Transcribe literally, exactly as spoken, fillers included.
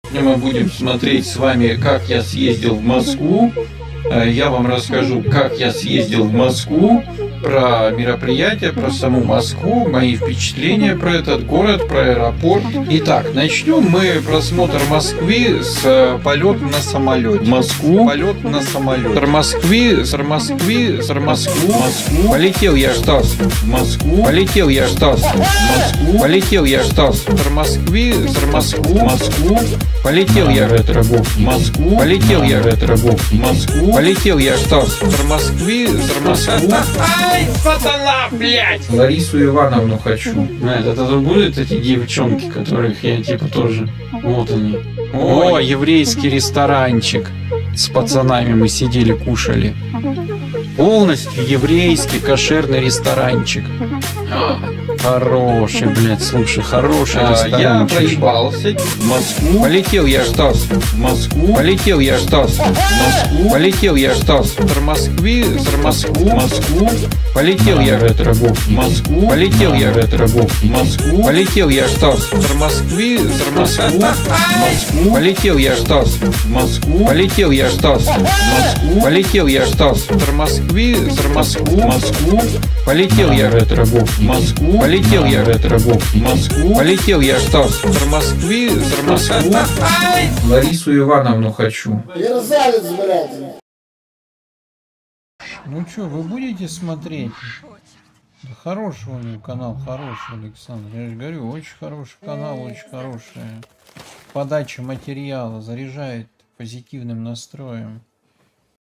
Мы будем смотреть с вами, как я съездил в Москву. Я вам расскажу, как я съездил в Москву, про мероприятие, про саму Москву, мои впечатления про этот город, про аэропорт. Итак, начнем мы просмотр Москвы с полета на самолете. Москву, полет на самолете. С Москвы, с Москвы, с Москву, Москву. Полетел я Стас в Москву. Полетел я Стас в Москву. Полетел я Стас с Москвы, с Москву, Москву. Полетел я ретро-бук в Москву. Полетел я ретро-бук в Москву. Полетел я Стас с Москвы, с Москву. Ай, сатана, блядь! Ларису Ивановну хочу. Нет, это будут эти девчонки, которых я типа тоже. Вот они. О, еврейский ресторанчик. С пацанами мы сидели, кушали. Полностью еврейский кошерный ресторанчик. Хороший, блядь, слушай, хороший а, ресторанчик. Я проебался в Москву. Полетел я Стас в Москву. Полетел я Стас в Москву. Полетел я Стас с Москвы, с Москву, Москву. Полетел я ретро-бук в Москву. Полетел я ретро-бук в Москву. Полетел я Стас с Москвы, с Москву, Москву. Полетел я Стас в Москву. Полетел я Стас в Москву. Полетел я Стас с Москвы, с Москву, Москву. Полетел я ретро-бук в Москву. Полетел я ретро-бук в Москву. Полетел я Стас с Москвы, с Москву. Ларису Ивановну хочу. Мерзавец, блядь. Ну что, вы будете смотреть? Да хороший у него канал, хороший, Александр. Я же говорю, очень хороший канал, очень хорошая подача материала, заряжает позитивным настроем.